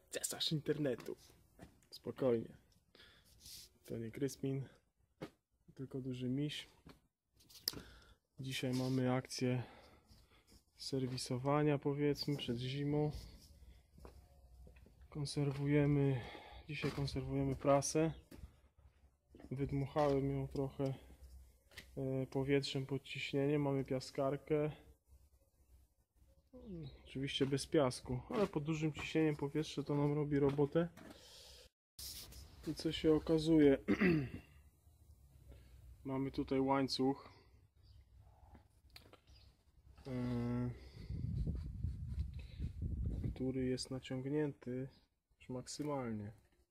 Cesarz internetu. Spokojnie. To nie Kryspin, tylko duży miś. Dzisiaj mamy akcję serwisowania, powiedzmy, przed zimą. Dzisiaj konserwujemy prasę. Wydmuchałem ją trochę powietrzem pod ciśnieniem. Mamy piaskarkę. Oczywiście bez piasku, ale pod dużym ciśnieniem powietrze to nam robi robotę. I co się okazuje? Mamy tutaj łańcuch, który jest naciągnięty już maksymalnie.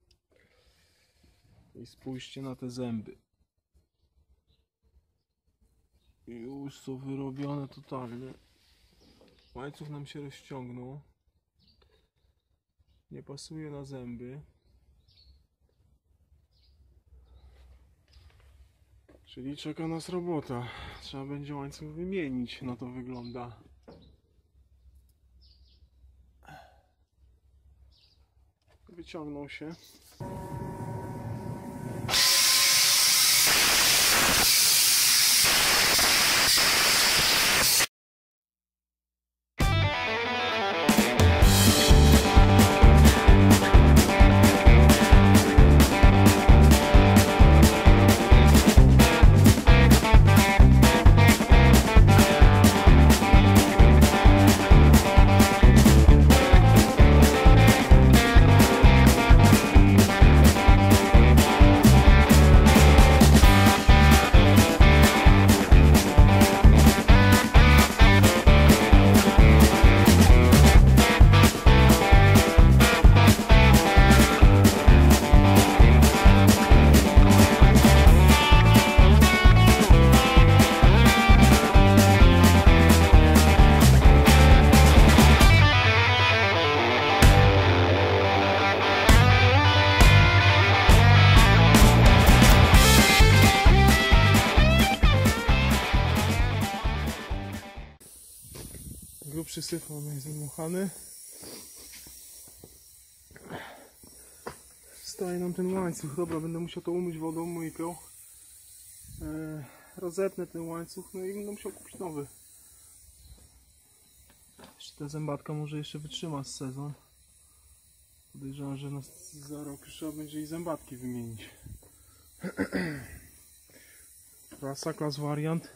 I spójrzcie na te zęby. Już są wyrobione totalnie. Łańcuch nam się rozciągnął. Nie pasuje na zęby. Czyli czeka nas robota. Trzeba będzie łańcuch wymienić, na to wygląda. Wyciągnął się. Grubszy syfon jest wymuchany. Staje nam ten łańcuch. Dobra, będę musiał to umyć wodą, myjką. Rozetnę ten łańcuch, no i będę musiał kupić nowy. Jeszcze ta zębatka może jeszcze wytrzyma z sezon. Podejrzewam, że za rok już trzeba będzie i zębatki wymienić. Prasa Class Variant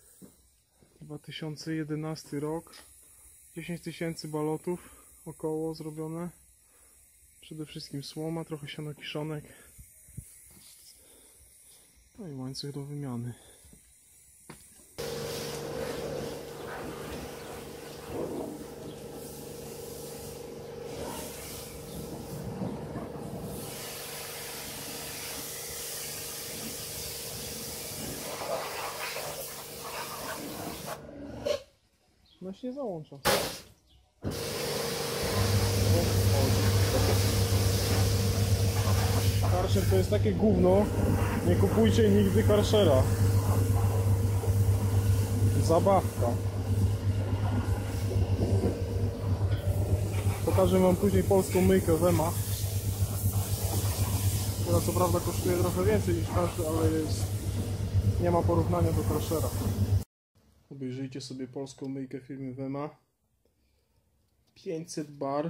2011 rok. 10 000 balotów około zrobione. Przede wszystkim słoma, trochę sianokiszonek. No i łańcuch do wymiany. No się nie załącza. Karcher to jest takie gówno. Nie kupujcie nigdy Karchera. Zabawka. Pokażę wam później polską myjkę Wema. Która co prawda kosztuje trochę więcej niż Karcher, ale nie ma porównania do Karchera. Obejrzyjcie sobie polską myjkę firmy Wema. 500 bar.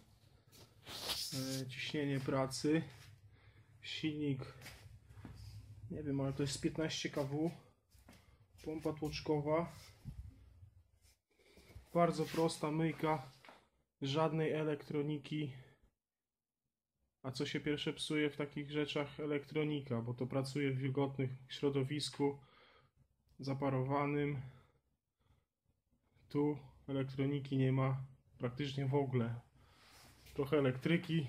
Ciśnienie pracy. Silnik, nie wiem, ale to jest 15 kW. Pompa tłoczkowa. Bardzo prosta myjka. Żadnej elektroniki. A co się pierwsze psuje w takich rzeczach? Elektronika, bo to pracuje w wilgotnym środowisku zaparowanym. Tu elektroniki nie ma praktycznie w ogóle. Trochę elektryki.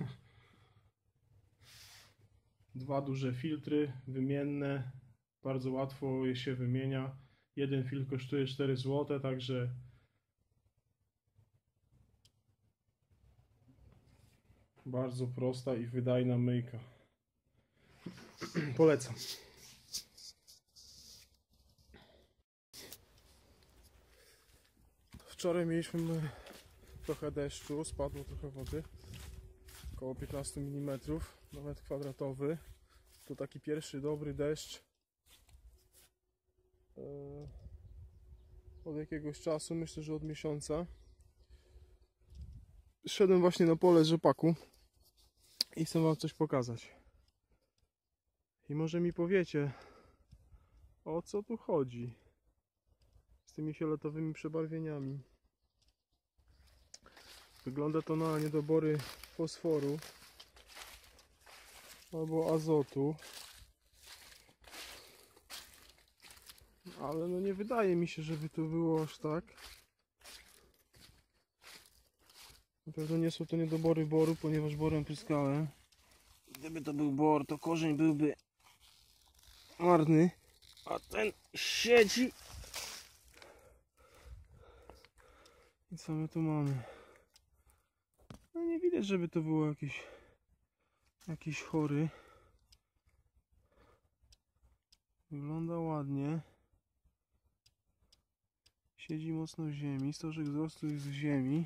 Dwa duże filtry wymienne. Bardzo łatwo je się wymienia. Jeden filtr kosztuje 4 zł, także bardzo prosta i wydajna myjka. Polecam. Wczoraj mieliśmy trochę deszczu, spadło trochę wody. około 15 mm na metr kwadratowy. To taki pierwszy dobry deszcz od jakiegoś czasu, myślę, że od miesiąca. Szedłem właśnie na pole rzepaku i chcę wam coś pokazać. I może mi powiecie, o co tu chodzi z tymi fioletowymi przebarwieniami. Wygląda to na niedobory fosforu albo azotu, ale no nie wydaje mi się, żeby to było aż tak. Na pewno nie są to niedobory boru, ponieważ borem pryskałem. Gdyby to był bor, to korzeń byłby marny, a ten siedzi. I co my tu mamy? No nie widać, żeby to było jakiś chory. Wygląda ładnie. Siedzi mocno w ziemi. Stożek wzrostu jest w ziemi.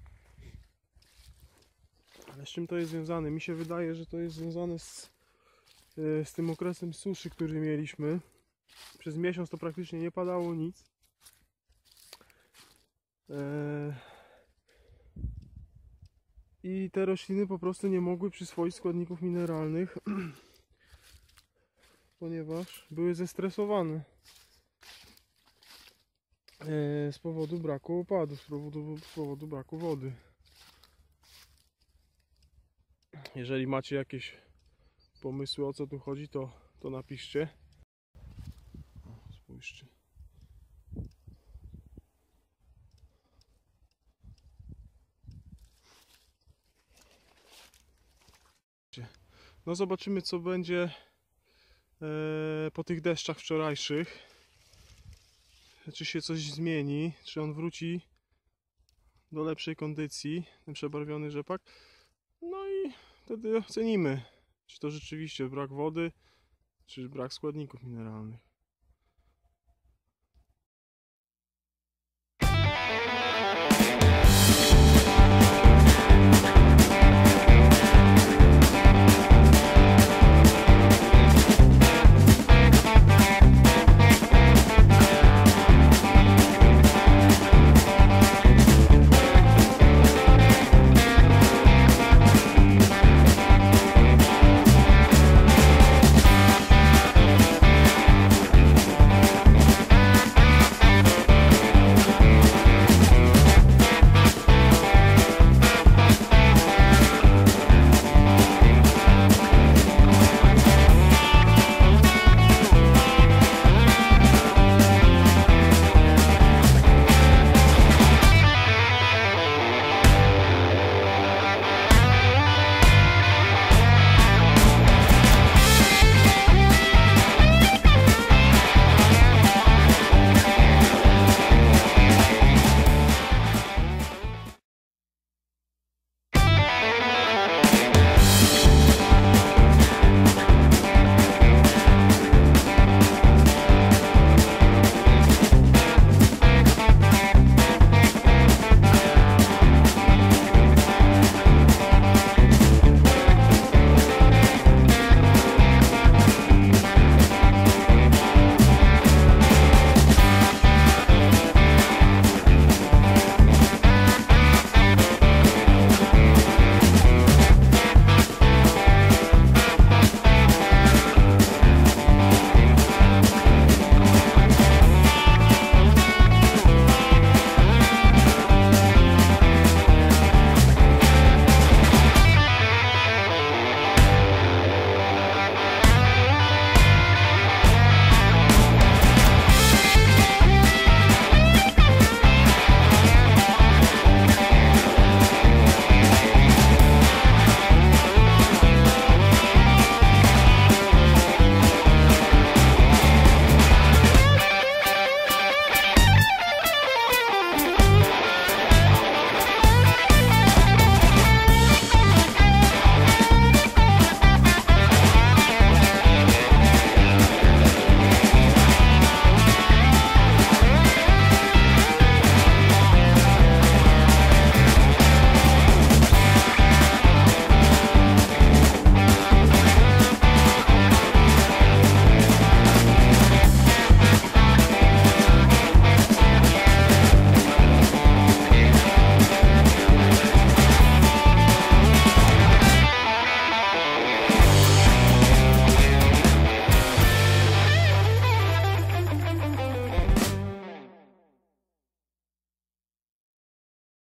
Ale z czym to jest związane? Mi się wydaje, że to jest związane z tym okresem suszy, który mieliśmy. Przez miesiąc to praktycznie nie padało nic. I te rośliny po prostu nie mogły przyswoić składników mineralnych, ponieważ były zestresowane z powodu braku opadów, z powodu braku wody. Jeżeli macie jakieś pomysły, o co tu chodzi, to napiszcie. O, spójrzcie. No zobaczymy, co będzie po tych deszczach wczorajszych. Czy się coś zmieni, czy on wróci do lepszej kondycji, ten przebarwiony rzepak. No i wtedy ocenimy, czy to rzeczywiście brak wody, czy brak składników mineralnych.